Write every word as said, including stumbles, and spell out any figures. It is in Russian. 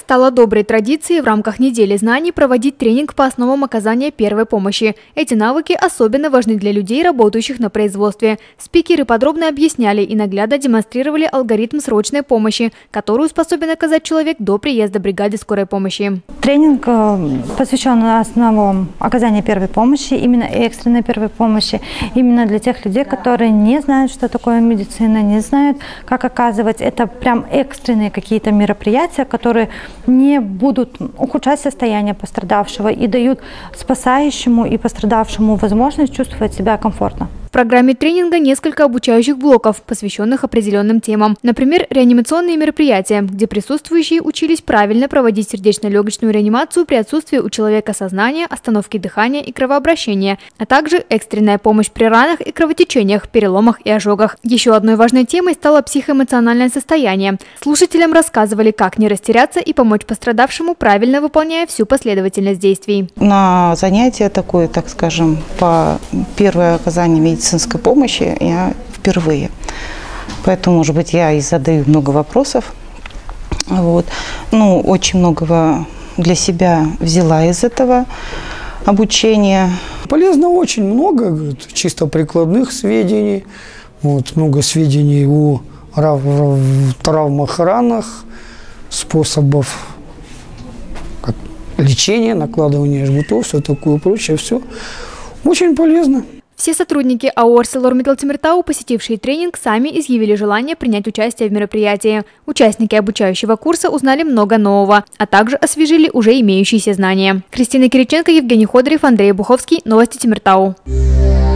Стало доброй традицией в рамках недели знаний проводить тренинг по основам оказания первой помощи. Эти навыки особенно важны для людей, работающих на производстве. Спикеры подробно объясняли и наглядно демонстрировали алгоритм срочной помощи, которую способен оказать человек до приезда бригады скорой помощи. Тренинг посвящен основам оказания первой помощи, именно экстренной первой помощи, именно для тех людей, которые не знают, что такое медицина, не знают, как оказывать. Это прям экстренные какие-то мероприятия, которые не будут ухудшать состояние пострадавшего и дают спасающему и пострадавшему возможность чувствовать себя комфортно. В программе тренинга несколько обучающих блоков, посвященных определенным темам. Например, реанимационные мероприятия, где присутствующие учились правильно проводить сердечно-легочную реанимацию при отсутствии у человека сознания, остановки дыхания и кровообращения, а также экстренная помощь при ранах и кровотечениях, переломах и ожогах. Еще одной важной темой стало психоэмоциональное состояние. Слушателям рассказывали, как не растеряться и помочь пострадавшему, правильно выполняя всю последовательность действий. На занятие такое, так скажем, по первое оказание медицинской медицинской помощи я впервые. Поэтому, может быть, я и задаю много вопросов. Вот. Ну, очень многого для себя взяла из этого обучения. Полезно очень много, чисто прикладных сведений. Вот, много сведений о травмах, ранах, способов как лечения, накладывания жгутов, все такое прочее. Все очень полезно. Все сотрудники АО «АрселорМиттал Темиртау», посетившие тренинг, сами изъявили желание принять участие в мероприятии. Участники обучающего курса узнали много нового, а также освежили уже имеющиеся знания. Кристина Кириченко, Евгений Ходорев, Андрей Буховский. Новости Темиртау.